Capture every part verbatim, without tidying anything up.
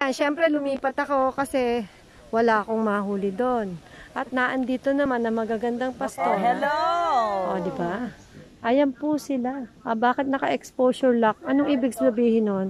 Siyempre lumipat ako kasi wala akong mahuli doon. At naandito naman na magagandang pastor. Oh, hello! O, di ba? Ayan po sila. Ah, bakit naka-exposure lock? Anong ibig sabihin nun?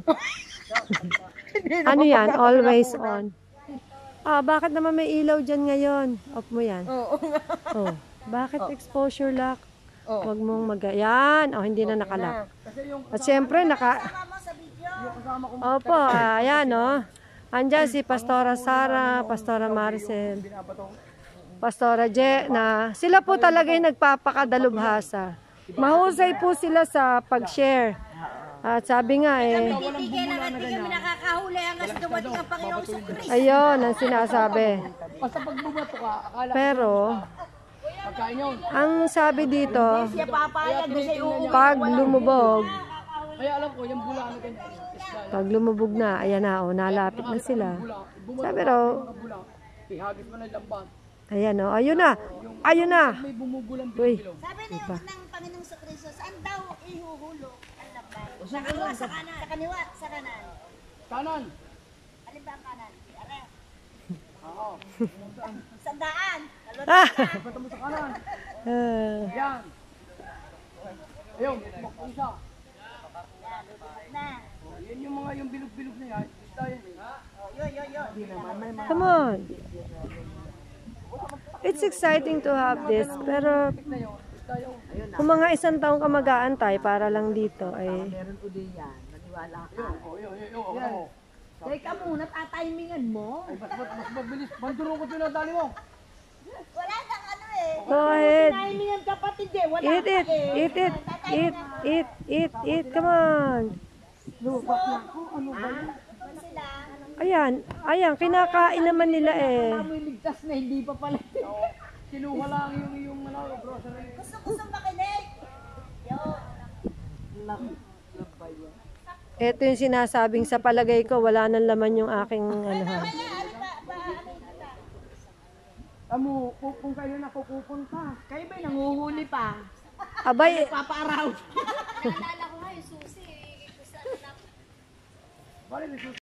Ano yan? Always on. Ah, bakit naman may ilaw dyan ngayon? Off mo yan. Oo. Oh, bakit exposure lock? Oh. Huwag mong mag-ayan. O, hindi na nakalock. At siyempre, naka... Opo, ah, ayan, no? Andyan si Pastora Sara, Pastora Marcel, Pastora Je, na sila po talaga yung nagpapakadalubhasa. Mahusay po sila sa pag-share. At sabi nga eh, Bibigyan ng ating kami nakakahuli hanggang sa dumating ang Panginoong Kristo. ayun ang sinasabi. Basta pag bumato ka, akala Pero, pagkain yun. ang sabi dito, Siya papayag na siya uuwi. pag lumubog, Kaya alam ko, yung bula na ganyan. pag lumubog na, ayan na, oh, nalapit na sila. Sabi raw, Bula, ihagis mo na yung lambat. ayan o, ayun na, ayun na. May bumubulang Uy, Sabi na yung ng Panginoong Kristo, saan daw ihuhulog ang laban? Sa kaniwa, sa kanan. Sa kaniwa, sa kanan. Kanan. Alin ba ang kanan? Are. Oo. Sa daan. ah, Pagkata mo sa kanan. ah, Yan. Ayun, tumakbo isa. Na. Oh, yan yung mga yung bilog-bilog na yan. Basta yan eh. Yo, yo, yo. come on. It's exciting to have this, pero Na yun. Basta yun. kung mga isang taong ka mag-aantay para lang dito, ay Meron uli yan. Maniwala ka. Yun, oh, yun, yun, yun. Yan. Teka muna, tatimingan mo. Ay, mas, mas, mas mabilis. Manduro ko pinadali mo. Wala kang ano eh. go ahead. Timingan kapatid eh. Wala Eat it, eat it, eat, eat, eat, eat, come on. Kung sila, Ayan, ayan, kinakain naman nila eh. Amoy ligtas na hindi pa pala. Oo. Kinuha lang yung yung ano, grocery. gusto-gusto makinig. Yo. Ito yung sinasabing sa palagay ko, wala nang laman yung aking ano ha. Kaya ano ba, ba, ano yun ba? Amo, kung, kung kailan ako pupunta. Kayo ba'y nanguhuli pa? Abay, Papaaraw. Naalala ko nga yung susi. Gusto na Bali,